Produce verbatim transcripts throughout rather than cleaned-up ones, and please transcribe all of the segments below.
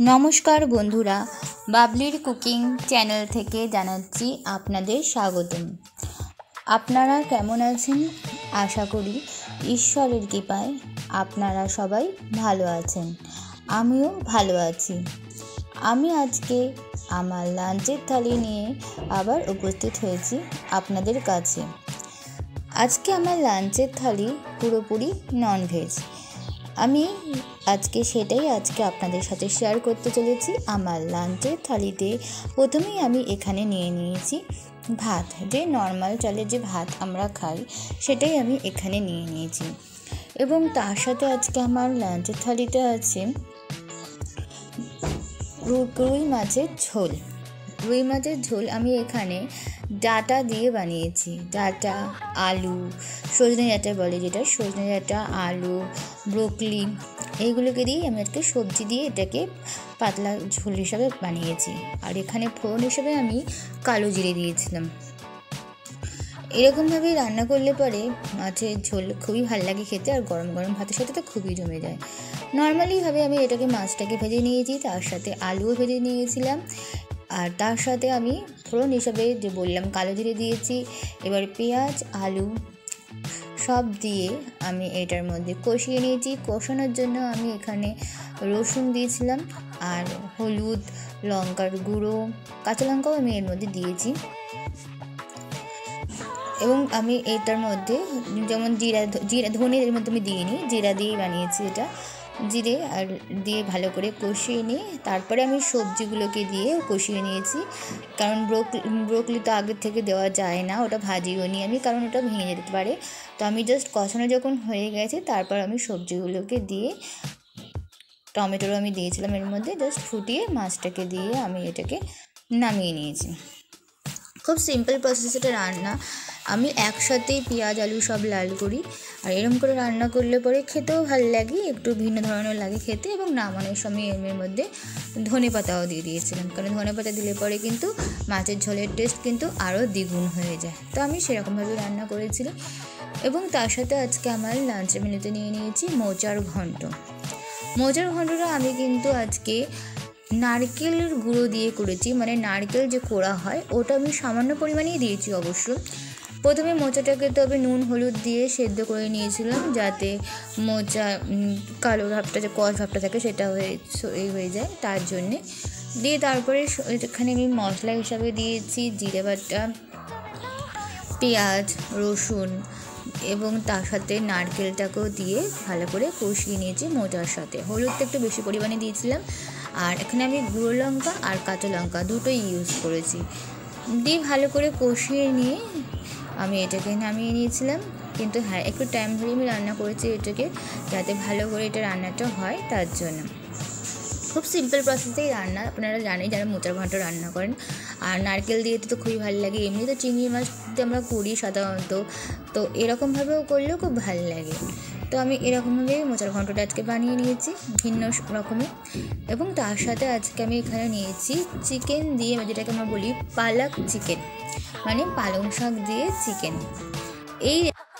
नमस्कार बंधुरा बाबलिर cooking channel थेके जानाच्छि आपनादेर स्वागतम। आपनारा केमन आछेन? आशा करी ईश्वरेर कृपाय आपनारा सबाई भालो आछेन। आमिओ भालो आछि। आमी आजके आमार लांचेर थाली निये आबार उपस्थित हयेछि आपनादेर काछे। आजके आमार लांचेर थाली पुरोपुरी नन भेज। आमी आजके सेटाई आजके आपनादेर साथे शेयर करते चलेछि। आमार लांचेर थालीते प्रथमेई आमी एखाने निये नियेछि भात, जे नर्माल चालेर जे भात आमरा खाई सेटाई आमी एखाने निये नियेछि एबं तार साथे आजके आमार लांचेर थालीते आछे रुई माछेर झोल। रुई माछेर झोल आमी एखाने डाटा दिए बानिয়েছি। डाटा आलू सजने डाटा বলে যেটা সজনে ডাঁটা आलू ব্রোকলি এইগুলোকে দিয়ে আমি আজকে সবজি দিয়ে এটাকে পাতলা ঝোল হিসাবে বানিয়েছি। আর এখানে ফোড়ন হিসেবে আমি কালো জিরে দিয়েছিলাম। এরকমভাবে রান্না করলে পরে মাছের ঝোল খুবই ভালো লাগে খেতে, আর গরম গরম ভাতের সাথে তো খুবই জমে যায়। নর্মালিভাবে আমি এটাকে মাছটাকে ভেজে নিয়েছি, তার সাথে আলুও ভেজে নিয়েছিলাম, আর তার সাথে আমি ফোড়ন হিসাবে যে বললাম কালো জিরে দিয়েছি। এবার পেঁয়াজ আলু সব দিয়ে আমি এটার মধ্যে কষিয়ে নিয়েছি। কষানোর জন্য আমি এখানে রসুন দিয়েছিলাম, আর হলুদ লঙ্কার গুঁড়ো কাঁচা লঙ্কাও আমি এর মধ্যে দিয়েছি। এবং আমি এটার মধ্যে যেমন জিরা জিরা ধনে এর মধ্যে আমি দিইনি, জিরা দিয়েই বানিয়েছি এটা। জিরে আর দিয়ে ভালো করে কষিয়ে নিয়ে তারপরে আমি সবজিগুলোকে দিয়ে কষিয়ে নিয়েছি, কারণ ব্রোকলি ব্রোকলি তো আগের থেকে দেওয়া যায় না, ওটা ভাজিও নি আমি, কারণ ওটা ভেঙে যেতে পারে। তো আমি জাস্ট কষানো যখন হয়ে গেছে তারপর আমি সবজিগুলোকে দিয়ে, টমেটোও আমি দিয়েছিলাম এর মধ্যে, জাস্ট ফুটিয়ে মাছটাকে দিয়ে আমি এটাকে নামিয়ে নিয়েছি। খুব সিম্পল প্রসেস এটা রান্না। আমি একসাথেই পেঁয়াজ আলু সব লাল করি, আর এরকম করে রান্না করলে পরে খেতেও ভালো লাগে, একটু ভিন্ন ধরনের লাগে খেতে। এবং নামানোর সময় এর মধ্যে ধনে পাতাও দিয়ে দিয়েছিলাম, কারণ ধনে পাতা দিলে পরে কিন্তু মাছের ঝোলের টেস্ট কিন্তু আরও দ্বিগুণ হয়ে যায়। তো আমি সেরকমভাবে রান্না করেছিলাম। এবং তার সাথে আজকে আমার লাঞ্চের মেনুতে নিয়ে নিয়েছি মোচার ঘন্ট। মোচার ঘন্টটা আমি কিন্তু আজকে নারকেলের গুঁড়ো দিয়ে করেছি, মানে নারকেল যে কোড়া হয় ওটা আমি সামান্য পরিমাণেই দিয়েছি অবশ্য। প্রথমে মোচাটাকে তবে নুন হলুদ দিয়ে সেদ্ধ করে নিয়েছিলাম, যাতে মোচা কালো ভাবটা যে কষ ভাবটা থাকে সেটা হয়ে হয়ে যায়, তার জন্যে দিয়ে তারপরে এখানে আমি মশলা হিসাবে দিয়েছি জিরে বাটা, পেঁয়াজ রসুন, এবং তার সাথে নারকেলটাকেও দিয়ে ভালো করে কষিয়ে নিয়েছি মোচার সাথে। হলুদটা একটু বেশি পরিমাণে দিয়েছিলাম, আর এখানে আমি গুঁড়ো লঙ্কা আর কাঁচা লঙ্কা দুটোই ইউজ করেছি। দিয়ে ভালো করে কষিয়ে নিয়ে আমি এটাকে নামিয়ে নিয়েছিলাম। কিন্তু হ্যাঁ, একটু টাইম ধরে আমি রান্না করেছি এটাকে, যাতে ভালো করে এটা রান্নাটা হয় তার জন্য। খুব সিম্পল প্রসেসেই রান্না, আপনারা জানেন যারা মোচার ঘন্ট রান্না করেন। আর নারকেল দিয়ে তো খুবই ভালো লাগে, এমনি তো চিংড়ি মাছ দিয়ে আমরা করি সাধারণত, তো এরকমভাবেও করলেও খুব ভালো লাগে। তো আমি এরকমভাবে মোচার ঘন্টটা আজকে বানিয়ে নিয়েছি ভিন্ন রকমের। এবং তার সাথে আজকে আমি এখানে নিয়েছি চিকেন দিয়ে, যেটাকে আমরা বলি পালক চিকেন, মানে পালং শাক দিয়ে চিকেন। এই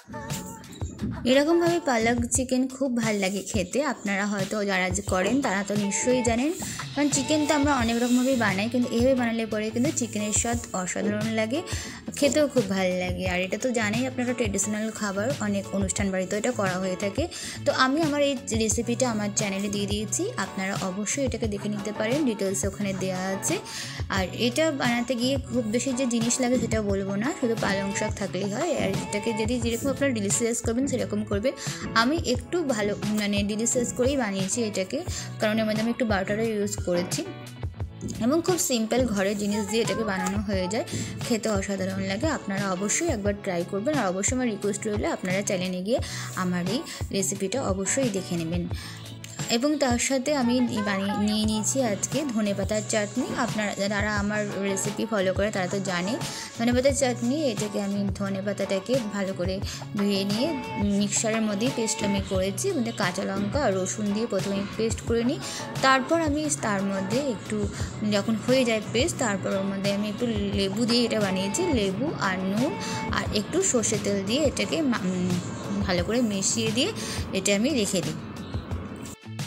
এরকমভাবে পালক চিকেন খুব ভালো লাগে খেতে। আপনারা হয়তো যারা করেন তারা তো নিশ্চয়ই জানেন, কারণ চিকেন তো আমরা অনেক রকমভাবেই বানাই, কিন্তু এইভাবে বানালে পরে কিন্তু চিকেনের স্বাদ অসাধারণ লাগে, খেতেও খুব ভালো লাগে। আর এটা তো জানেই আপনারা ট্রেডিশনাল খাবার, অনেক অনুষ্ঠান বাড়িতেও এটা করা হয়ে থাকে। তো আমি আমার এই রেসিপিটা আমার চ্যানেলে দিয়ে দিয়েছি, আপনারা অবশ্যই এটাকে দেখে নিতে পারেন, ডিটেলস ওখানে দেওয়া আছে। আর এটা বানাতে গিয়ে খুব বেশি যে জিনিস লাগে সেটা বলবো না, শুধু পালং শাক থাকলেই হয়। আর এটাকে যদি যেরকম আপনারা ডিলিশিয়াস করবেন সেরকম করবেন। আমি একটু ভালো মানে ডিলিশিয়াস করেই বানিয়েছি এটাকে, কারণ এর মধ্যে আমি একটু বাটারও ইউজ করেছি। এবং খুব সিম্পল ঘরের জিনিস দিয়ে এটাকে বানানো হয়ে যায়, খেতে অসাধারণ লাগে। আপনারা অবশ্যই একবার ট্রাই করবেন। আর অবশ্যই আমার রিকোয়েস্ট রইলে আপনারা চ্যানেলে গিয়ে আমার এই রেসিপিটা অবশ্যই দেখে নেবেন। এবং তার সাথে আমি বানিয়ে নিয়ে নিয়েছি আজকে ধনেপাতার চাটনি। আপনারা যারা আমার রেসিপি ফলো করে তারা তো জানে ধনেপাতার চাটনি। এটাকে আমি ধনেপাতাটাকে ভালো করে ধুয়ে নিয়ে মিক্সারের মধ্যেই পেস্ট আমি করেছি, মধ্যে কাঁচা লঙ্কা আর রসুন দিয়ে প্রথমে পেস্ট করে নিই। তারপর আমি তার মধ্যে একটু যখন হয়ে যায় পেস্ট, তারপর ওর মধ্যে আমি একটু লেবু দিয়ে এটা বানিয়েছি, লেবু আর নুন আর একটু সর্ষের তেল দিয়ে এটাকে ভালো করে মিশিয়ে দিয়ে এটা আমি রেখে দিই।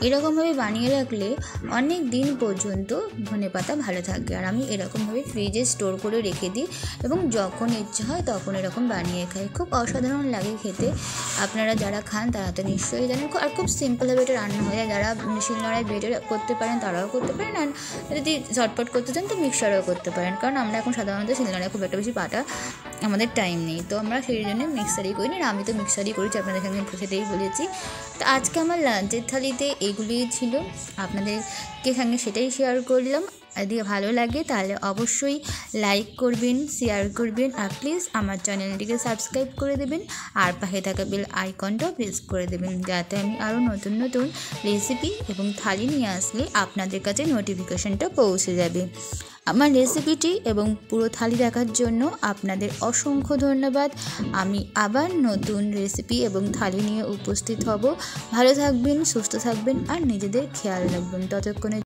এরকমভাবে বানিয়ে রাখলে অনেক দিন পর্যন্ত ধনেপাতা ভালো থাকে। আর আমি এরকমভাবে ফ্রিজে স্টোর করে রেখে দিই এবং যখন ইচ্ছা হয় তখন এরকম বানিয়ে খাই। খুব অসাধারণ লাগে খেতে। আপনারা যারা খান তারা তো নিশ্চয়ই জানেন। আর খুব সিম্পলভাবে এটা রান্না হয়ে যায়। যারা শিলনোড়ায় বেটে করতে পারেন তারাও করতে পারেন, আর যদি ঝটপট করতে চান তো মিক্সারও করতে পারেন। কারণ আমরা এখন সাধারণত শিলনোড়ায় খুব একটা বেশি বাটা আমাদের টাইম নেই, তো আমরা সেই জন্য মিক্সারই করি না। আমি তো মিক্সারই করেছি, আপনাদের সঙ্গে সেটাই বলেছি। তো আজকে আমার লাঞ্চের থালিতে এগুলিই ছিল, আপনাদেরকে সঙ্গে সেটাই শেয়ার করলাম। যদি ভালো লাগে তাহলে অবশ্যই লাইক করবেন, শেয়ার করবেন, আর প্লিজ আমার চ্যানেলটিকে সাবস্ক্রাইব করে দেবেন, আর পাশে থাকা বেল আইকনটাও প্রেস করে দেবেন, যাতে আমি আরও নতুন নতুন রেসিপি এবং থালি নিয়ে আসলে আপনাদের কাছে নোটিফিকেশনটা পৌঁছে যাবে। আমার রেসিপিটি এবং পুরো থালি দেখার জন্য আপনাদের অসংখ্য ধন্যবাদ। আমি আবার নতুন রেসিপি এবং থালি নিয়ে উপস্থিত হব। ভালো থাকবেন, সুস্থ থাকবেন, আর নিজেদের খেয়াল রাখবেন। ততক্ষণে